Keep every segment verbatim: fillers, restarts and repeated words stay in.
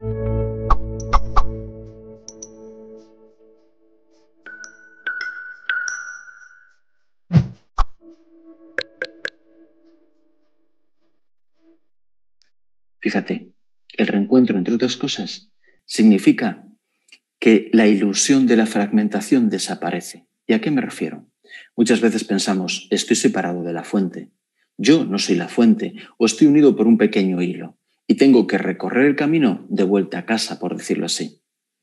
Fíjate, el reencuentro, entre otras cosas, significa que la ilusión de la fragmentación desaparece. ¿Y a qué me refiero? Muchas veces pensamos, estoy separado de la fuente, yo no soy la fuente, o estoy unido por un pequeño hilo, y tengo que recorrer el camino de vuelta a casa, por decirlo así.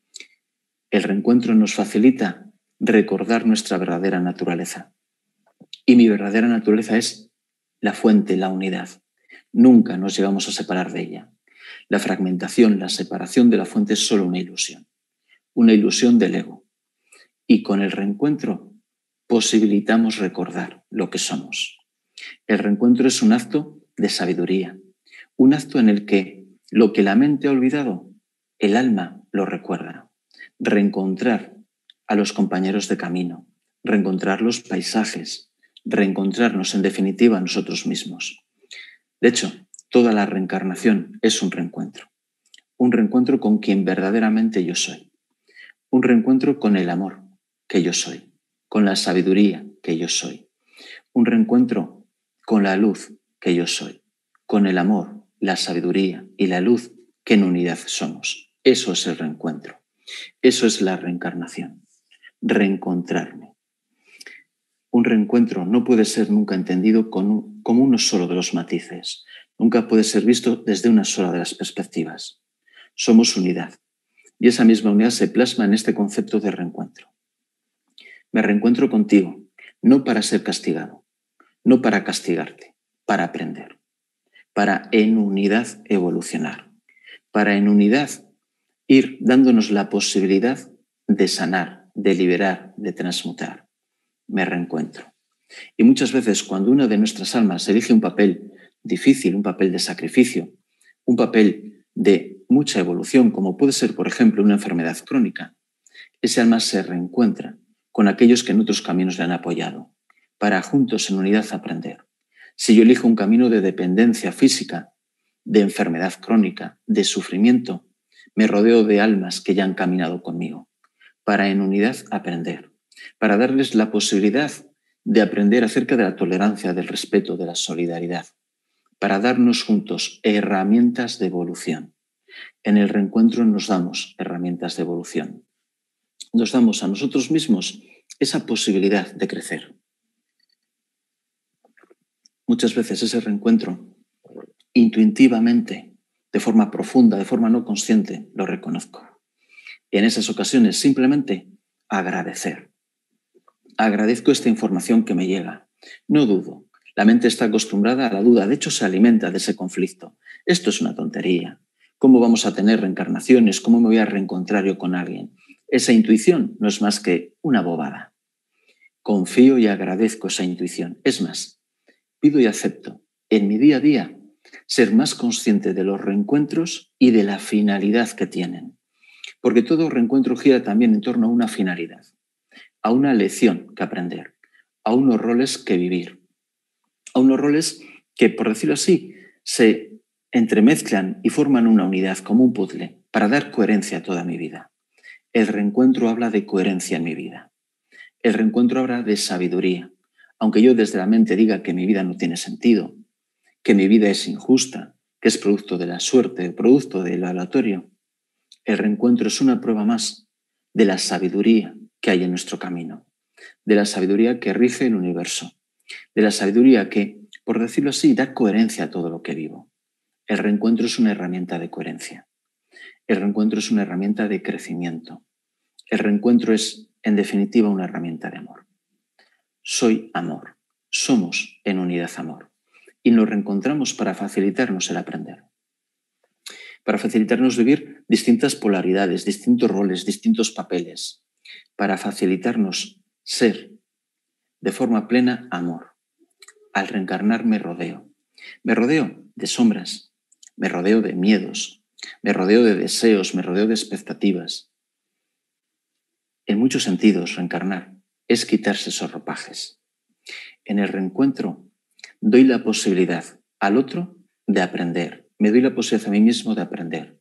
El reencuentro nos facilita recordar nuestra verdadera naturaleza. Y mi verdadera naturaleza es la fuente, la unidad. Nunca nos llegamos a separar de ella. La fragmentación, la separación de la fuente es solo una ilusión, una ilusión del ego. Y con el reencuentro posibilitamos recordar lo que somos. El reencuentro es un acto de sabiduría, un acto en el que lo que la mente ha olvidado, el alma lo recuerda. Reencontrar a los compañeros de camino, reencontrar los paisajes, reencontrarnos en definitiva a nosotros mismos. De hecho, toda la reencarnación es un reencuentro. Un reencuentro con quien verdaderamente yo soy. Un reencuentro con el amor que yo soy, con la sabiduría que yo soy. Un reencuentro con la luz que yo soy, con el amor, la sabiduría y la luz que en unidad somos. Eso es el reencuentro. Eso es la reencarnación. Reencontrarme. Un reencuentro no puede ser nunca entendido con, como uno solo de los matices. Nunca puede ser visto desde una sola de las perspectivas. Somos unidad. Y esa misma unidad se plasma en este concepto de reencuentro. Me reencuentro contigo, no para ser castigado, no para castigarte, para aprender, para en unidad evolucionar, para en unidad ir dándonos la posibilidad de sanar, de liberar, de transmutar. Me reencuentro. Y muchas veces cuando una de nuestras almas elige un papel difícil, un papel de sacrificio, un papel de mucha evolución, como puede ser, por ejemplo, una enfermedad crónica, ese alma se reencuentra con aquellos que en otros caminos le han apoyado, para juntos en unidad aprender. Si yo elijo un camino de dependencia física, de enfermedad crónica, de sufrimiento, me rodeo de almas que ya han caminado conmigo, para en unidad aprender, para darles la posibilidad de aprender acerca de la tolerancia, del respeto, de la solidaridad, para darnos juntos herramientas de evolución. En el reencuentro nos damos herramientas de evolución. Nos damos a nosotros mismos esa posibilidad de crecer. Muchas veces ese reencuentro, intuitivamente, de forma profunda, de forma no consciente, lo reconozco. Y en esas ocasiones simplemente agradecer. Agradezco esta información que me llega. No dudo. La mente está acostumbrada a la duda. De hecho, se alimenta de ese conflicto. Esto es una tontería. ¿Cómo vamos a tener reencarnaciones? ¿Cómo me voy a reencontrar yo con alguien? Esa intuición no es más que una bobada. Confío y agradezco esa intuición. Es más, pido y acepto en mi día a día ser más consciente de los reencuentros y de la finalidad que tienen. Porque todo reencuentro gira también en torno a una finalidad, a una lección que aprender, a unos roles que vivir, a unos roles que, por decirlo así, se entremezclan y forman una unidad como un puzzle para dar coherencia a toda mi vida. El reencuentro habla de coherencia en mi vida. El reencuentro habla de sabiduría. Aunque yo desde la mente diga que mi vida no tiene sentido, que mi vida es injusta, que es producto de la suerte, producto del aleatorio, el reencuentro es una prueba más de la sabiduría que hay en nuestro camino, de la sabiduría que rige el universo, de la sabiduría que, por decirlo así, da coherencia a todo lo que vivo. El reencuentro es una herramienta de coherencia. El reencuentro es una herramienta de crecimiento. El reencuentro es, en definitiva, una herramienta de amor. Soy amor. Somos en unidad amor. Y nos reencontramos para facilitarnos el aprender. Para facilitarnos vivir distintas polaridades, distintos roles, distintos papeles. Para facilitarnos ser de forma plena amor. Al reencarnar me rodeo. Me rodeo de sombras, me rodeo de miedos, me rodeo de deseos, me rodeo de expectativas. En muchos sentidos, reencarnar es quitarse esos ropajes. En el reencuentro doy la posibilidad al otro de aprender, me doy la posibilidad a mí mismo de aprender.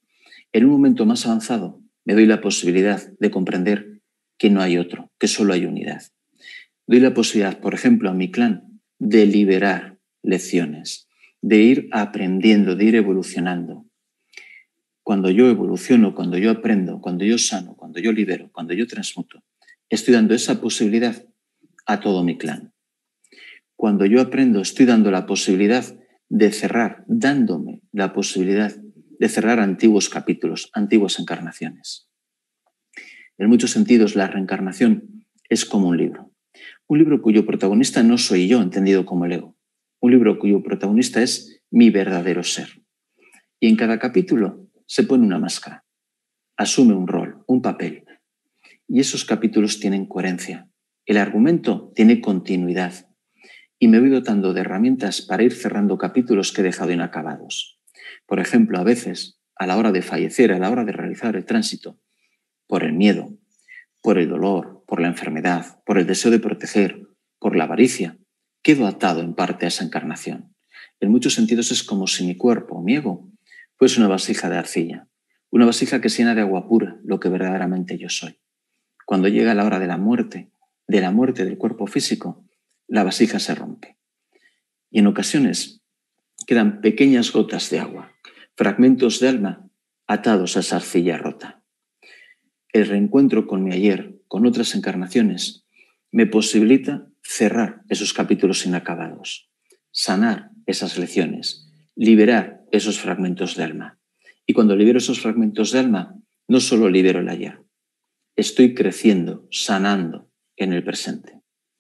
En un momento más avanzado me doy la posibilidad de comprender que no hay otro, que solo hay unidad. Doy la posibilidad, por ejemplo, a mi clan de liberar lecciones, de ir aprendiendo, de ir evolucionando. Cuando yo evoluciono, cuando yo aprendo, cuando yo sano, cuando yo libero, cuando yo transmuto, estoy dando esa posibilidad a todo mi clan. Cuando yo aprendo, estoy dando la posibilidad de cerrar, dándome la posibilidad de cerrar antiguos capítulos, antiguas encarnaciones. En muchos sentidos, la reencarnación es como un libro. Un libro cuyo protagonista no soy yo, entendido como el ego. Un libro cuyo protagonista es mi verdadero ser. Y en cada capítulo se pone una máscara, asume un rol, un papel. Y esos capítulos tienen coherencia. El argumento tiene continuidad. Y me voy dotando de herramientas para ir cerrando capítulos que he dejado inacabados. Por ejemplo, a veces, a la hora de fallecer, a la hora de realizar el tránsito, por el miedo, por el dolor, por la enfermedad, por el deseo de proteger, por la avaricia, quedo atado en parte a esa encarnación. En muchos sentidos es como si mi cuerpo, mi ego, fuese una vasija de arcilla, una vasija que se llena de agua pura, lo que verdaderamente yo soy. Cuando llega la hora de la muerte, de la muerte del cuerpo físico, la vasija se rompe. Y en ocasiones quedan pequeñas gotas de agua, fragmentos de alma atados a esa arcilla rota. El reencuentro con mi ayer, con otras encarnaciones, me posibilita cerrar esos capítulos inacabados, sanar esas lecciones, liberar esos fragmentos de alma. Y cuando libero esos fragmentos de alma, no solo libero el ayer, estoy creciendo, sanando en el presente.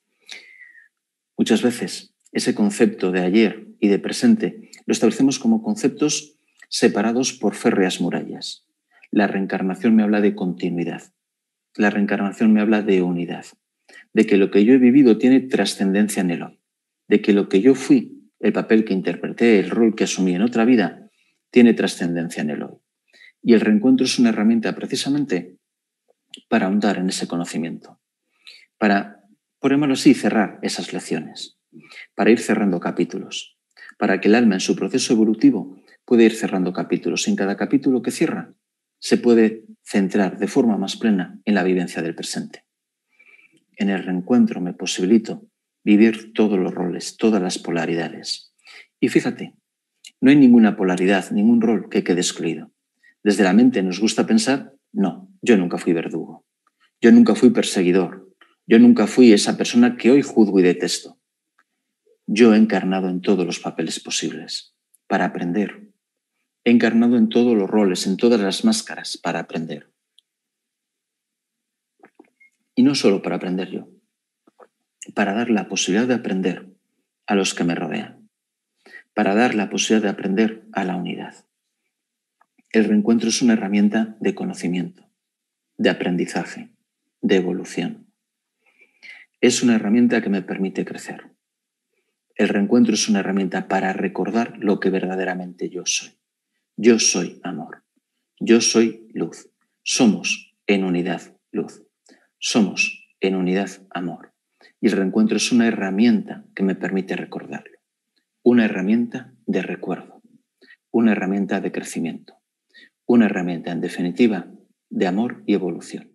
Muchas veces ese concepto de ayer y de presente lo establecemos como conceptos separados por férreas murallas. La reencarnación me habla de continuidad. La reencarnación me habla de unidad, de que lo que yo he vivido tiene trascendencia en el hoy, de que lo que yo fui, el papel que interpreté, el rol que asumí en otra vida, tiene trascendencia en el hoy. Y el reencuentro es una herramienta precisamente para ahondar en ese conocimiento, para, por llamarlo así, cerrar esas lecciones, para ir cerrando capítulos, para que el alma en su proceso evolutivo pueda ir cerrando capítulos. Y en cada capítulo que cierra se puede centrar de forma más plena en la vivencia del presente. En el reencuentro me posibilito vivir todos los roles, todas las polaridades. Y fíjate, no hay ninguna polaridad, ningún rol que quede excluido. Desde la mente nos gusta pensar, no, yo nunca fui verdugo, yo nunca fui perseguidor, yo nunca fui esa persona que hoy juzgo y detesto. Yo he encarnado en todos los papeles posibles para aprender. He encarnado en todos los roles, en todas las máscaras para aprender. Y no solo para aprender yo, para dar la posibilidad de aprender a los que me rodean, para dar la posibilidad de aprender a la unidad. El reencuentro es una herramienta de conocimiento, de aprendizaje, de evolución. Es una herramienta que me permite crecer. El reencuentro es una herramienta para recordar lo que verdaderamente yo soy. Yo soy amor. Yo soy luz. Somos en unidad luz. Somos en unidad amor. Y el reencuentro es una herramienta que me permite recordarlo. Una herramienta de recuerdo. Una herramienta de crecimiento. Una herramienta, en definitiva, de amor y evolución.